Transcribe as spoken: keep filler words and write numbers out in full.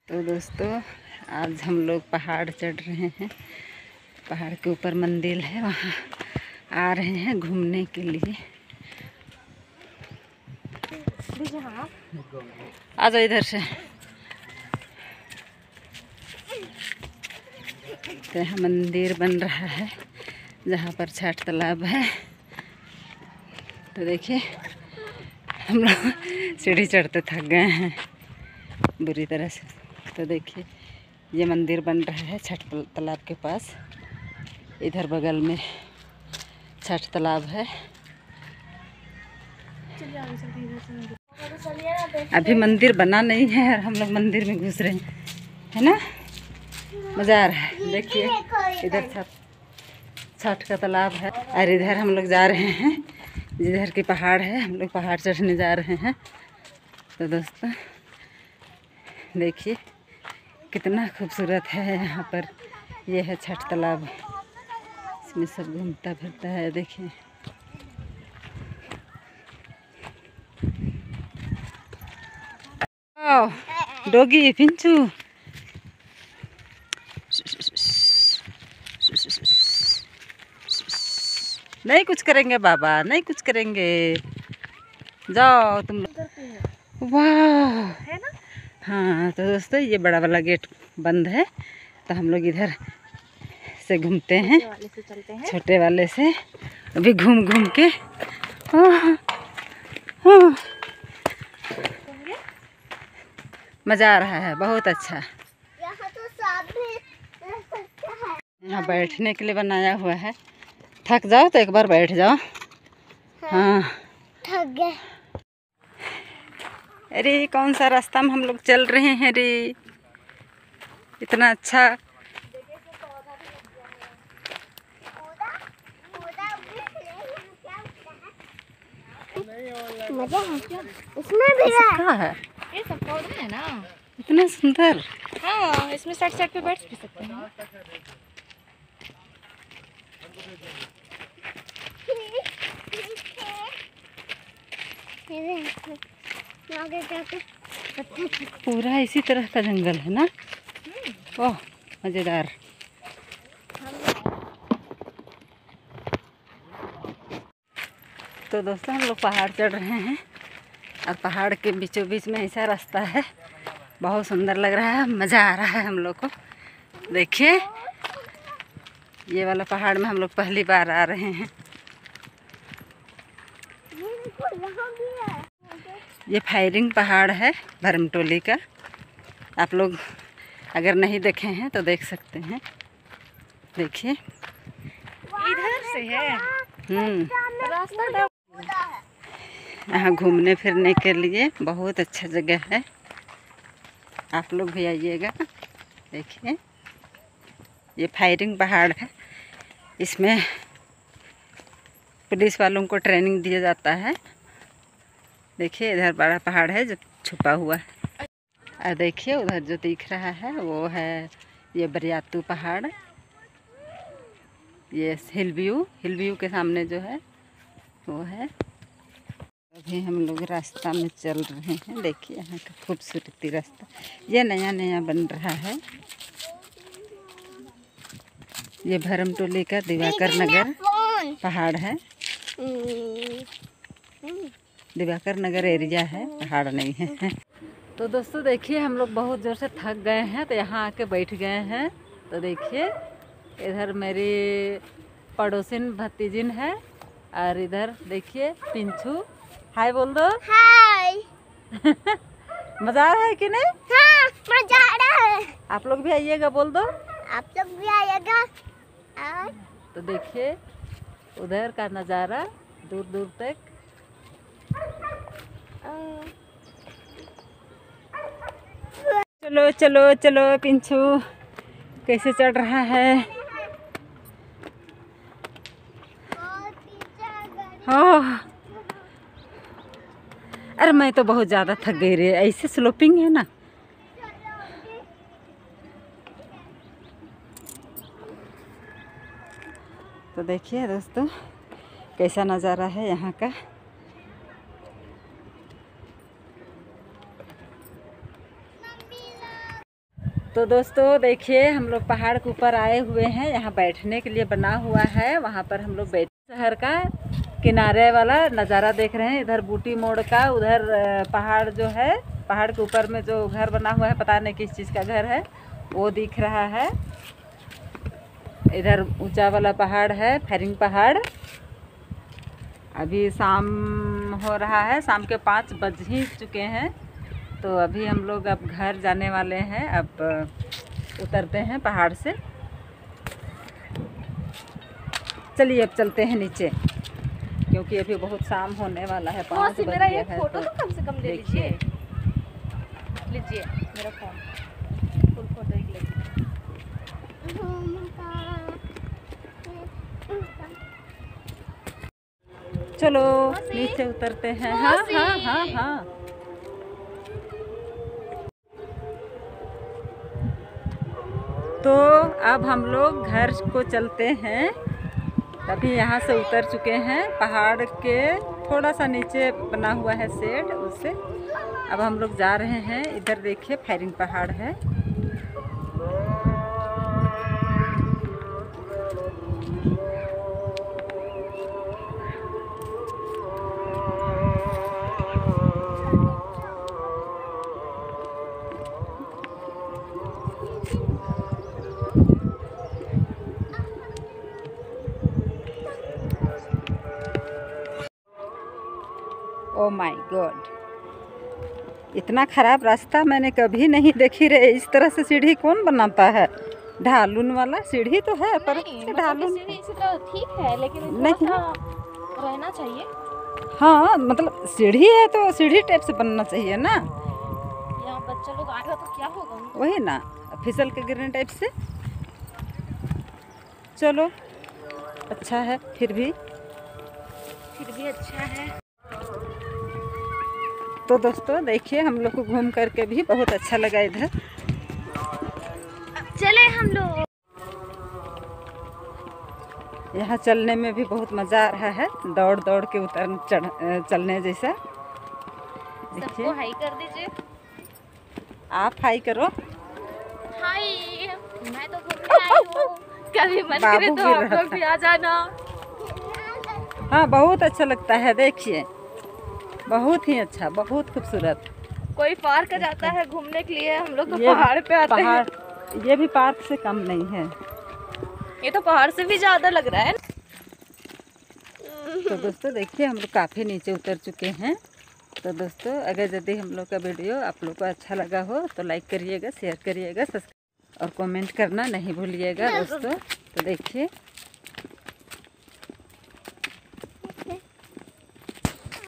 तो दोस्तों आज हम लोग पहाड़ चढ़ रहे हैं। पहाड़ के ऊपर मंदिर है, वहाँ आ रहे हैं घूमने के लिए। आ जाओ इधर से। तो यहाँ मंदिर बन रहा है जहाँ पर छठ तालाब है। तो देखिए हम लोग सीढ़ी चढ़ते थक गए हैं बुरी तरह से। तो देखिए ये मंदिर बन रहा है छठ तालाब के पास। इधर बगल में छठ तालाब है। अभी मंदिर बना नहीं है और हम लोग मंदिर में घुस रहे हैं, है ना। मज़ा आ रहा है। देखिए इधर छठ छठ का तालाब है और इधर हम लोग जा रहे हैं जिधर की पहाड़ है। हम लोग पहाड़ चढ़ने जा रहे हैं। तो दोस्तों देखिए कितना खूबसूरत है यहाँ पर। ये है छठ तालाब, इसमें सब घूमता फिरता है। देखिए डोगी पिंचू नहीं कुछ करेंगे बाबा, नहीं कुछ करेंगे। जाओ तुम लोग। वाह है ना। हाँ तो दोस्तों ये बड़ा वाला गेट बंद है, तो हम लोग इधर से घूमते हैं, छोटे वाले से। अभी घूम घूम के मज़ा आ रहा है, बहुत अच्छा। यहाँ बैठने के लिए बनाया हुआ है। थक जाओ तो एक बार बैठ जाओ। हाँ थक गए। अरे कौन सा रास्ता में हम लोग चल रहे हैं रे, इतना अच्छा। मजा है इसमें भी है। ये सब पौधे है ना, इतना सुंदर। हाँ इसमें साइड साइड पे बैठ भी सकते हैं। पूरा इसी तरह का जंगल है ना। ओह मज़ेदार। तो दोस्तों हम लोग पहाड़ चढ़ रहे हैं और पहाड़ के बीचों बीच में ऐसा रास्ता है, बहुत सुंदर लग रहा है। मज़ा आ रहा है हम लोग को। देखिए ये वाला पहाड़ में हम लोग पहली बार आ रहे हैं। ये फायरिंग पहाड़ है भरमटोली का। आप लोग अगर नहीं देखे हैं तो देख सकते हैं। देखिए इधर से है। हम्म रास्ता यहाँ घूमने फिरने के लिए बहुत अच्छा जगह है। आप लोग भी आइएगा। देखिए ये फायरिंग पहाड़ है, इसमें पुलिस वालों को ट्रेनिंग दिया जाता है। देखिए इधर बड़ा पहाड़ है जो छुपा हुआ है। और देखिए उधर जो दिख रहा है वो है ये बरियातू पहाड़। ये हिल व्यू, हिल व्यू के सामने जो है वो है। अभी हम लोग रास्ता में चल रहे हैं। देखिए यहाँ का खूबसूरती रास्ता, ये नया नया बन रहा है। ये भरमटोली का दिवाकर नगर पहाड़ है। दिवाकर नगर एरिया है, पहाड़ नहीं है। तो दोस्तों देखिए हम लोग बहुत ज़ोर से थक गए हैं तो यहाँ आके बैठ गए हैं। तो देखिए इधर मेरी पड़ोसिन भतीजिन है और इधर देखिए पिंचू। हाय बोल दो। हाय। मज़ा आ रहा है कि नहीं? हाँ मजा आ रहा है। आप लोग भी आइएगा, बोल दो। आप लोग भी आइएगा। और तो देखिए उधर का नज़ारा दूर दूर तक। चलो चलो चलो पिंचू कैसे चढ़ रहा है। ओह अरे मैं तो बहुत ज़्यादा थक गई रे, ऐसे स्लोपिंग है ना। तो देखिए दोस्तों कैसा नज़ारा है यहाँ का। तो दोस्तों देखिए हम लोग पहाड़ के ऊपर आए हुए हैं, यहाँ बैठने के लिए बना हुआ है, वहाँ पर हम लोग बैठ शहर का किनारे वाला नज़ारा देख रहे हैं। इधर बूटी मोड़ का, उधर पहाड़ जो है, पहाड़ के ऊपर में जो घर बना हुआ है, पता नहीं किस चीज़ का घर है, वो दिख रहा है। इधर ऊंचा वाला पहाड़ है, फेरिंग पहाड़। अभी शाम हो रहा है, शाम के पाँच बज ही चुके हैं। तो अभी हम लोग अब घर जाने वाले हैं, अब उतरते हैं पहाड़ से। चलिए अब चलते हैं नीचे, क्योंकि अभी बहुत शाम होने वाला है, पाँच बज गया है। फोटो तो कम से कम ले लीजिए, लीजिए मेरा फोन, फुल फोटो एक लीजिए। चलो नीचे उतरते हैं। हाँ हाँ हाँ हाँ तो अब हम लोग घर को चलते हैं। अभी यहाँ से उतर चुके हैं, पहाड़ के थोड़ा सा नीचे बना हुआ है शेड, उससे अब हम लोग जा रहे हैं। इधर देखिए फेरिंग पहाड़ है। ओ माय गॉड, इतना ख़राब रास्ता मैंने कभी नहीं देखी रे। इस तरह से सीढ़ी कौन बनाता है? ढालून वाला सीढ़ी तो है, पर ढालून सीढ़ी से तो ठीक है, लेकिन नहीं रहना चाहिए। हाँ मतलब सीढ़ी है तो सीढ़ी टाइप से बनना चाहिए ना। यहाँ बच्चा लोग आएगा तो क्या होगा उनको? वही ना, फिसल के गिरने टाइप से। चलो अच्छा है, फिर भी फिर भी अच्छा है। तो दोस्तों देखिए हम लोग को घूम करके भी बहुत अच्छा लगा इधर। चले हम लोग। यहाँ चलने में भी बहुत मज़ा आ रहा है, दौड़ दौड़ के उतर चढ़ चलने जैसा। सबको हाई कर दीजिए। आप हाई करो। हाय, मैं तो घूमने आई हूँ, कभी मन करे तो आप लोग भी आ जाना। हाँ बहुत अच्छा लगता है, देखिए बहुत ही अच्छा, बहुत खूबसूरत। कोई पार्क जाता है घूमने के लिए, हम लोग तो पहाड़ पे आते हैं। ये भी पार्क से कम नहीं है, ये तो पहाड़ से भी ज्यादा लग रहा है। तो दोस्तों देखिए हम लोग काफ़ी नीचे उतर चुके हैं। तो दोस्तों अगर यदि हम लोग का वीडियो आप लोग को अच्छा लगा हो तो लाइक करिएगा, शेयर करिएगा, सब्सक्राइब और कमेंट करना नहीं भूलिएगा दोस्तों। तो देखिए